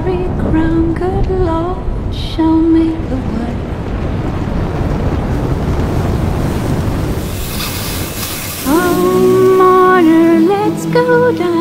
starry crown, good Lord, show me the way. Oh, mourner, let's go down.